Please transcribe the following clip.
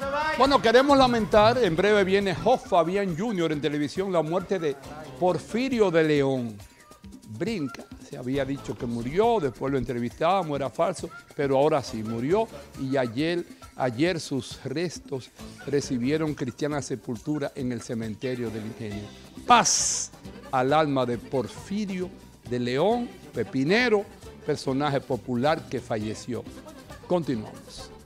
Bueno, queremos lamentar, en breve viene Job Fabián Jr. en televisión, la muerte de Porfirio de León. Brinca, se había dicho que murió, después lo entrevistábamos, era falso, pero ahora sí, murió y ayer sus restos recibieron cristiana sepultura en el cementerio del Ingenio. Paz al alma de Porfirio de León, pepinero, personaje popular que falleció. Continuamos.